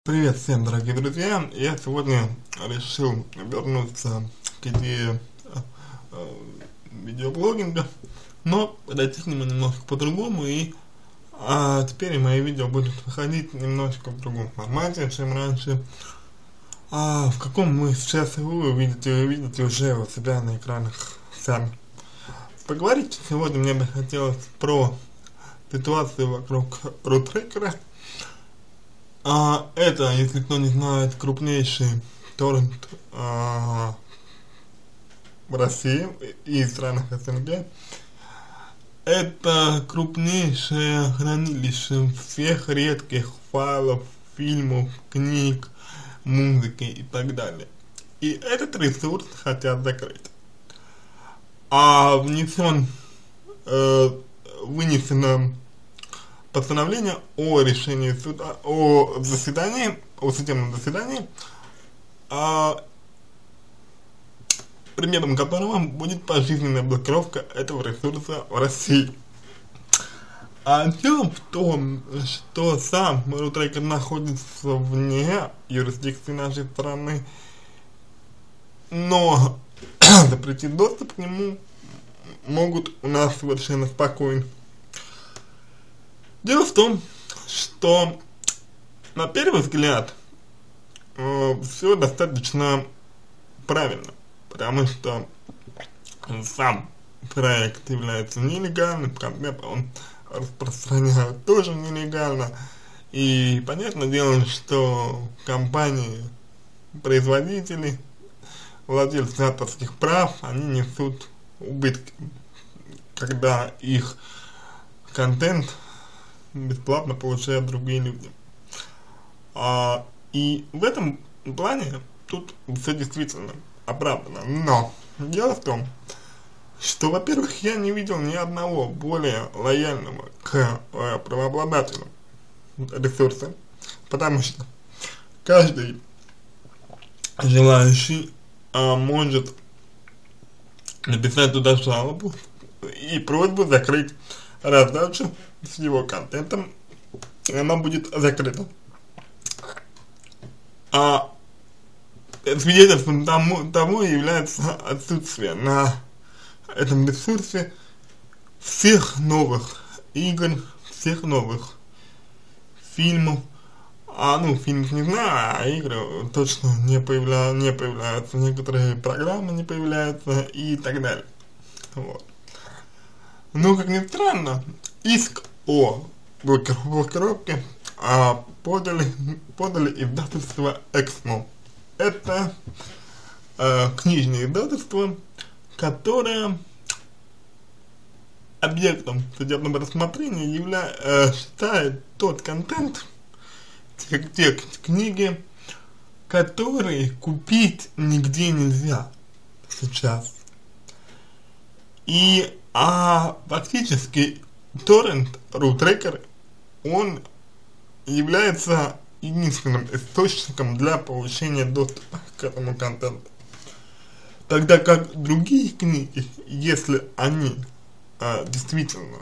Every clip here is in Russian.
Привет всем, дорогие друзья! Я сегодня решил вернуться к идее видеоблогинга, но подойти к нему немножко по-другому, и теперь мои видео будут выходить немножко в другом формате, чем раньше. В каком вы сейчас вы видите уже у себя на экранах сами. Поговорить сегодня мне бы хотелось про ситуацию вокруг RootRaker. Это, если кто не знает, крупнейший торрент в России и странах СНГ. Это крупнейшее хранилище всех редких файлов, фильмов, книг, музыки и так далее. И этот ресурс хотят закрыть. Вынесено постановление о решении суда, о судебном заседании, предметом которого будет пожизненная блокировка этого ресурса в России. Дело в том, что сам RootRaker находится вне юрисдикции нашей страны, но запретить доступ к нему могут у нас совершенно спокойно. Дело в том, что на первый взгляд все достаточно правильно, потому что сам проект является нелегальным, контент он распространяет тоже нелегально, и понятное дело, что компании, производители, владельцы авторских прав, они несут убытки, когда их контент бесплатно получают другие люди. И в этом плане тут все действительно оправдано. Но дело в том, что, во-первых, я не видел ни одного более лояльного к правообладателям ресурса, потому что каждый желающий может написать туда жалобу и просьбу закрыть раздачу с его контентом, и она будет закрыта. Свидетельством тому является отсутствие на этом ресурсе всех новых игр, всех новых фильмов. Фильмов не знаю, а игры точно не появляются, некоторые программы не появляются и так далее. Вот. Но, как ни странно, иск о блокировке подали издательство Эксмо. Это книжное издательство, которое объектом судебного рассмотрения считает тот контент, те книги, которые купить нигде нельзя сейчас. И фактически торрент RootRaker, он является единственным источником для получения доступа к этому контенту. Тогда как другие книги, если они действительно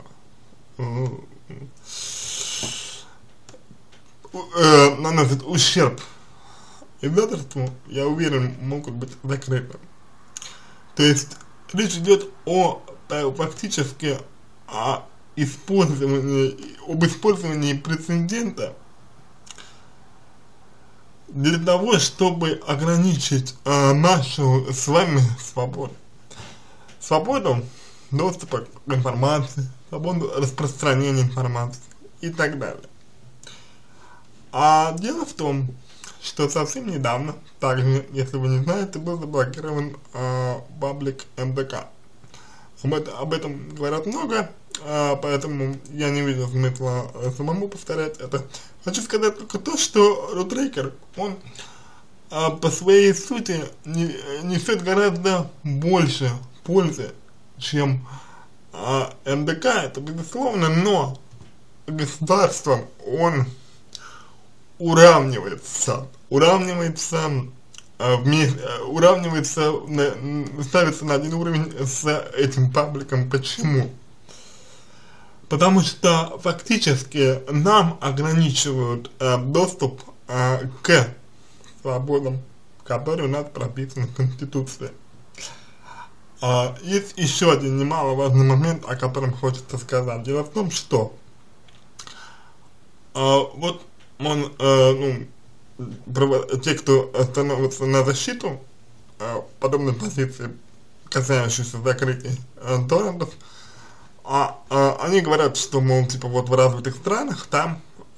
наносят ущерб издательству, я уверен, могут быть закрыты. То есть речь идет фактически об использовании прецедента для того, чтобы ограничить нашу с вами свободу. Свободу доступа к информации, свободу распространения информации и так далее. Дело в том, что совсем недавно, также, если вы не знаете, был заблокирован паблик МДК. Об этом говорят много, поэтому я не вижу смысла самому повторять это. Хочу сказать только то, что RootRaker, он по своей сути несет гораздо больше пользы, чем МДК, это безусловно, но государством он ставится на один уровень с этим пабликом. Почему? Потому что фактически нам ограничивают доступ к свободам, которые у нас прописаны в Конституции. Есть еще один немаловажный момент, о котором хочется сказать. Дело в том, что вот те, кто становится на защиту подобной позиции, касающейся закрытия торрентов, они говорят, что, мол, типа, вот в развитых странах там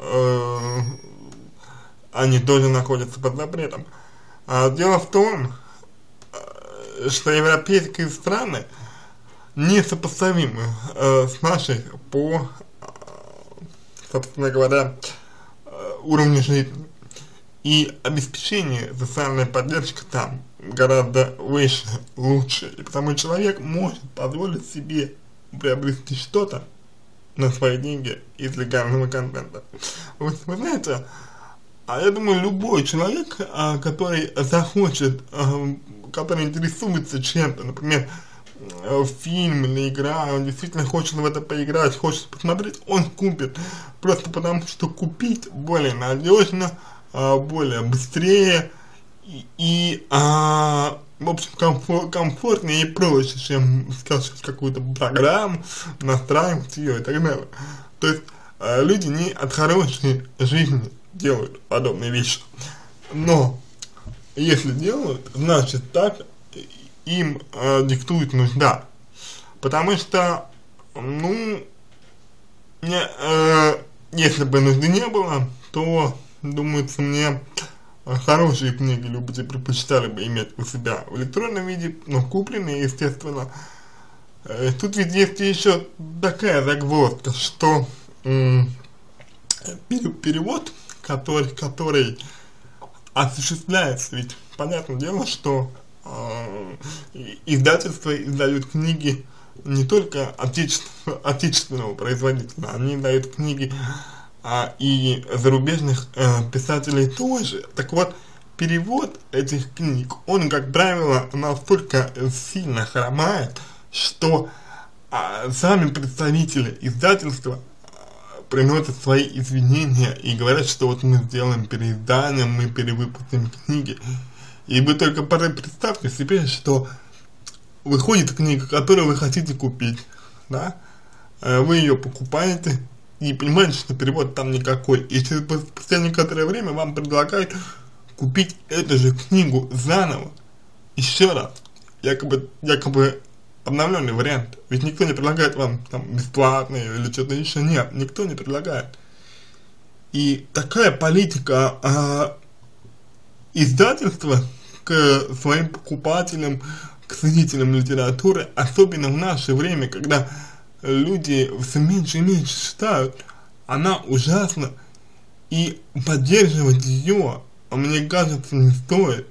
они тоже находятся под запретом. Дело в том, что европейские страны несопоставимы с нашей по, собственно говоря, уровню жизни. И обеспечение социальной поддержки там гораздо выше, лучше. И потому человек может позволить себе приобрести что-то на свои деньги из легального контента. Вы знаете, я думаю, любой человек, который захочет, который интересуется чем-то, например, фильм или игра, он действительно хочет в это поиграть, хочет посмотреть, он купит. Просто потому, что купить более надежно, более быстрее и в общем, комфортнее и проще, чем скачивать какую-то программу, настраивать ее и так далее. То есть люди не от хорошей жизни делают подобные вещи. Но если делают, значит так им диктует нужда. Потому что, если бы нужды не было, то, думается мне, хорошие книги люди предпочитали бы иметь у себя в электронном виде, но купленные, естественно. Тут ведь есть еще такая загвоздка, что перевод, который осуществляется, ведь понятное дело, что издательства издают книги не только отечественного производителя, они издают книги и зарубежных писателей тоже. Так вот, перевод этих книг, он, как правило, настолько сильно хромает, что сами представители издательства приносят свои извинения и говорят, что вот мы сделаем переиздание, мы перевыпустим книги. И вы только представьте себе, что выходит книга, которую вы хотите купить, да, вы ее покупаете и понимаете, что перевод там никакой, и спустя некоторое время вам предлагают купить эту же книгу заново, еще раз, якобы обновленный вариант, ведь никто не предлагает вам там бесплатно или что-то еще, нет, никто не предлагает. И такая политика издательства к своим покупателям, к ценителям литературы, особенно в наше время, когда люди все меньше и меньше читают, она ужасна, и поддерживать ее, мне кажется, не стоит.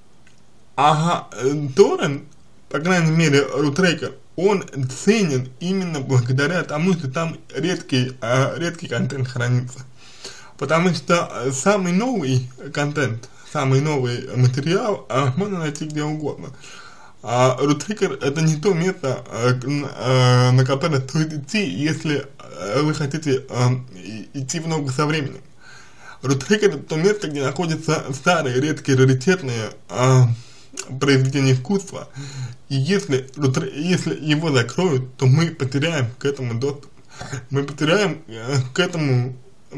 Торрент, по крайней мере, Рутрекер, он ценен именно благодаря тому, что там редкий контент хранится. Потому что самый новый контент, самый новый материал можно найти где угодно. Рутрекер — это не то место, на которое стоит идти, если вы хотите идти в ногу со временем. Рутрекер — это то место, где находятся старые, редкие, раритетные произведения искусства. И если его закроют, то мы потеряем к этому доступ. Мы потеряем к этому,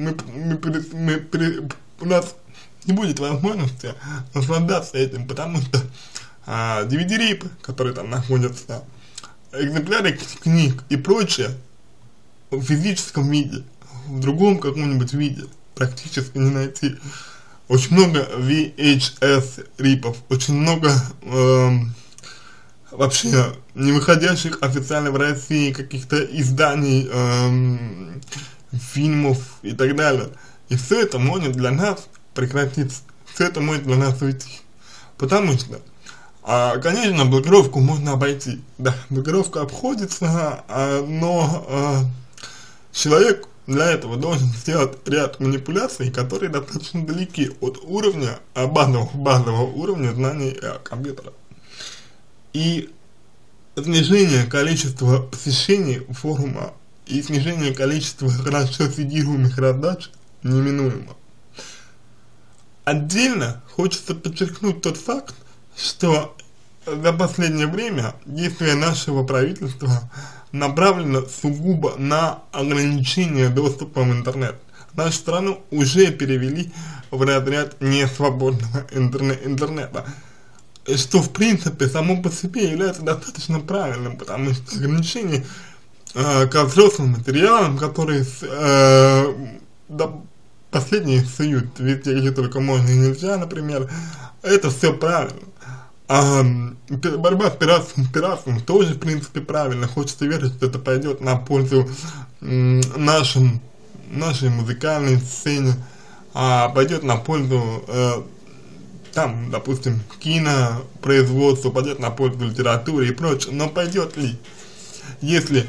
у нас не будет возможности наслаждаться этим, потому что DVD-рипы, которые там находятся, экземпляры книг и прочее в физическом виде, в другом каком-нибудь виде практически не найти. Очень много VHS-рипов, очень много вообще не выходящих официально в России каких-то изданий, фильмов и так далее. И все это может для нас прекратиться, все это может для нас уйти. Потому что, конечно, блокировку можно обойти, да, блокировка обходится, но человек для этого должен сделать ряд манипуляций, которые достаточно далеки от уровня, базового уровня знаний компьютера. И снижение количества посещений форума и снижение количества хорошо цитируемых раздач неминуемо. отдельно хочется подчеркнуть тот факт, что за последнее время действия нашего правительства направлено сугубо на ограничение доступа в интернет. Нашу страну уже перевели в разряд несвободного интернета, что в принципе само по себе является достаточно правильным, потому что ограничение ко взрослым материалам, которые последние суют везде, где только можно и нельзя, например, это все правильно. А борьба с пиратством тоже, в принципе, правильно. Хочется верить, что это пойдет на пользу нашей музыкальной сцене, пойдет на пользу, там, допустим, кинопроизводству, пойдет на пользу литературе и прочее. Но пойдет ли, если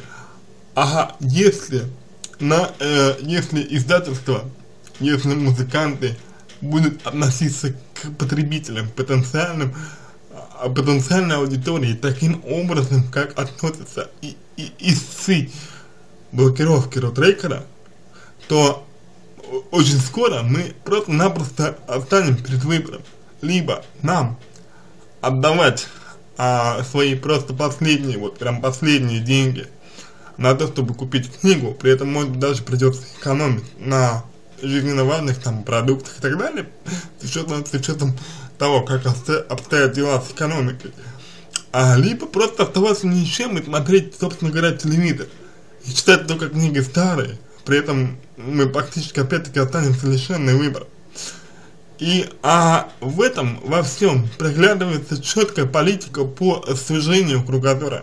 издательство, если музыканты будут относиться к потребителям, потенциальной аудитории таким образом, как относятся и истцы блокировки рутрекера, то очень скоро мы просто-напросто останем перед выбором. Либо нам отдавать свои просто последние, вот прям последние деньги на то, чтобы купить книгу, при этом, может, даже придется экономить на жизненно важных там продуктах и так далее, с учетом того, как обстоят дела с экономикой, либо просто оставаться ни с чем и смотреть, собственно говоря, телевизор и читать только книги старые, при этом мы практически опять-таки останемся лишенный выбора. И в этом во всем проглядывается четкая политика по сужению кругозора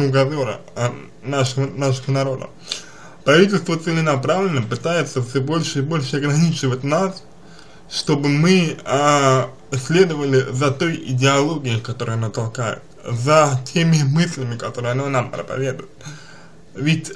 нашего народа. Правительство целенаправленно пытается все больше и больше ограничивать нас, чтобы мы следовали за той идеологией, которую она толкает, за теми мыслями, которые она нам проповедует. Ведь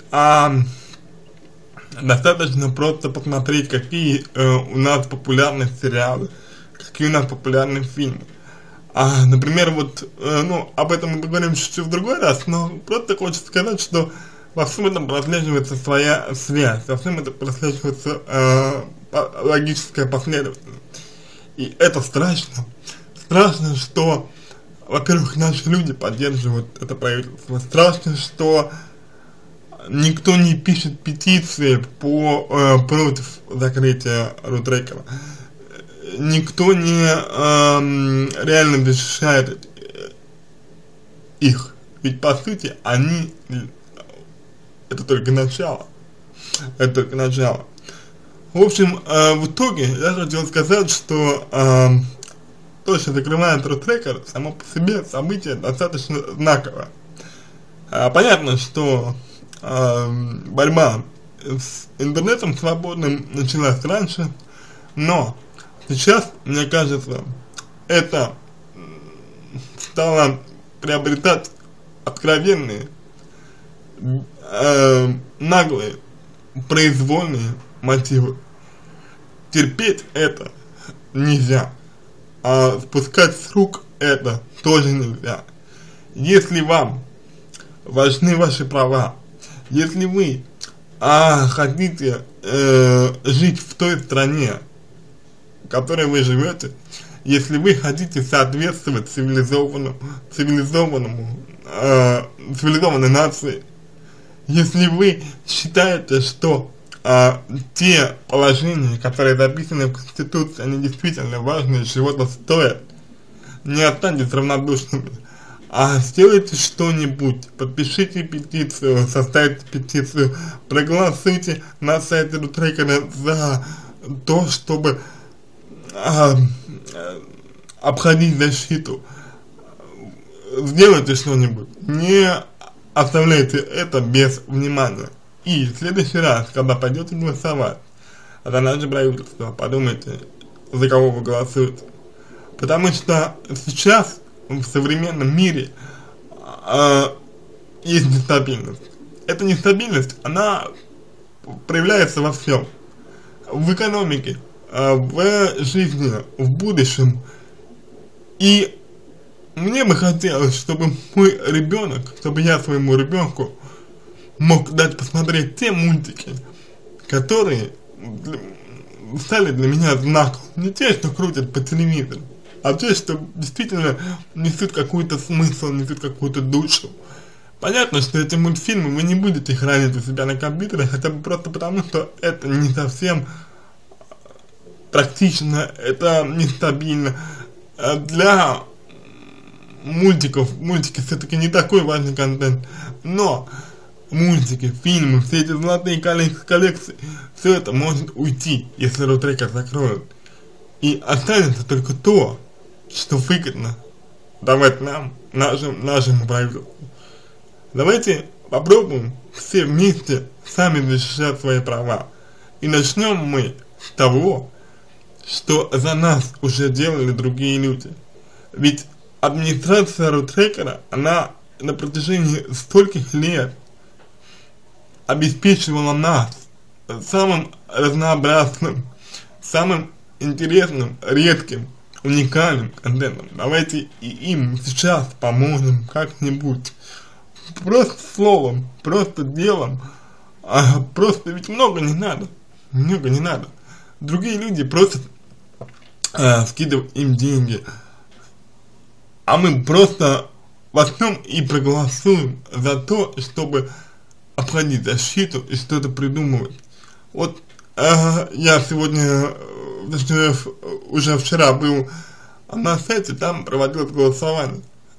достаточно просто посмотреть, какие у нас популярны сериалы, какие у нас популярны фильмы. Например, вот, об этом мы поговорим чуть-чуть в другой раз, но просто хочется сказать, что во всем этом прослеживается своя связь, во всем этом прослеживается логическая последовательность. И это страшно. Страшно, что, во-первых, наши люди поддерживают это правительство. Страшно, что никто не пишет петиции против закрытия рутрекера. Никто не реально защищает их. Ведь по сути это только начало. Это только начало. В общем, в итоге я хотел сказать, что то, что закрывает рутрекер, само по себе событие достаточно знаковое. Понятно, что борьба с интернетом свободным началась раньше, но сейчас, мне кажется, это стало приобретать откровенные, наглые, произвольные мотивы. Терпеть это нельзя, спускать с рук это тоже нельзя. Если вам важны ваши права, если вы хотите жить в той стране, в которой вы живете, если вы хотите соответствовать цивилизованной нации, если вы считаете, что те положения, которые записаны в Конституции, они действительно важны, чего-то стоят, не останьтесь равнодушными, сделайте что-нибудь, подпишите петицию, составьте петицию, проголосуйте на сайте рутрекера за то, чтобы обходить защиту. Сделайте что-нибудь, не оставляйте это без внимания. И в следующий раз, когда пойдете голосовать за наше правительство, подумайте, за кого вы голосуете. Потому что сейчас в современном мире есть нестабильность. Эта нестабильность, она проявляется во всем. В экономике, в жизни, в будущем. И мне бы хотелось, чтобы мой ребенок, чтобы я своему ребенку мог дать посмотреть те мультики, которые стали для меня знаком. Не те, что крутят по телевизору, а те, что действительно несут какой-то смысл, несут какую-то душу. Понятно, что эти мультфильмы вы не будете хранить у себя на компьютере, хотя бы просто потому, что это не совсем практично, это нестабильно. Для мультики все-таки не такой важный контент, но мультики, фильмы, все эти золотые коллекции, все это может уйти, если рутрекер закроют. И останется только то, что выгодно давать нам, нашему правительству. Давайте попробуем все вместе сами защищать свои права. И начнем мы с того, что за нас уже делали другие люди. Ведь администрация рутрекера, она на протяжении стольких лет обеспечивала нас самым разнообразным, самым интересным, редким, уникальным контентом. Давайте и им сейчас поможем как-нибудь. Просто словом, просто делом, просто ведь много не надо. Другие люди просят скидывать им деньги, а мы просто возьмем и проголосуем за то, чтобы обходить защиту и что-то придумывать. Вот я сегодня, точнее, уже вчера был на сайте, там проводилось голосование.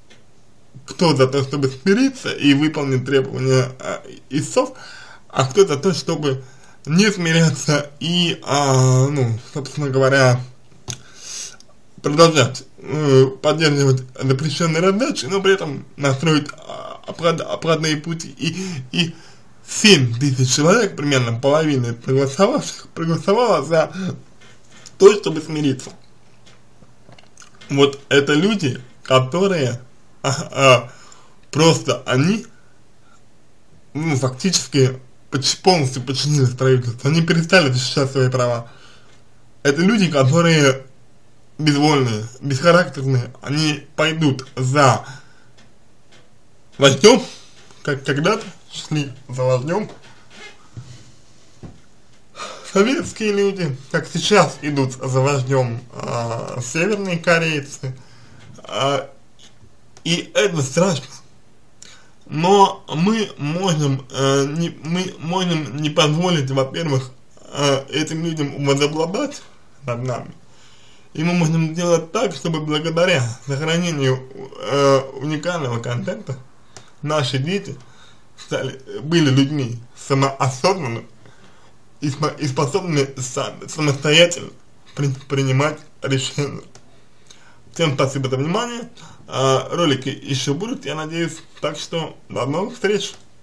Кто за то, чтобы смириться и выполнить требования истцов, а кто за то, чтобы не смиряться и, ну, собственно говоря, продолжать поддерживать запрещенные раздачи, но при этом настроить обратные пути. И 7000 человек, примерно половина проголосовавших, проголосовала за то, чтобы смириться. Вот это люди, которые просто они, ну, фактически полностью подчинились правительству, они перестали защищать свои права. Это люди, которые безвольные, бесхарактерные, они пойдут за вождем, как когда-то шли за вождем советские люди, как сейчас идут за вождем северные корейцы, и это страшно. Но мы можем не позволить, во-первых, этим людям возобладать над нами. И мы можем сделать так, чтобы благодаря сохранению уникального контента наши дети были людьми самоосознанными и способными самостоятельно принимать решения. Всем спасибо за внимание. Ролики еще будут, я надеюсь. Так что до новых встреч.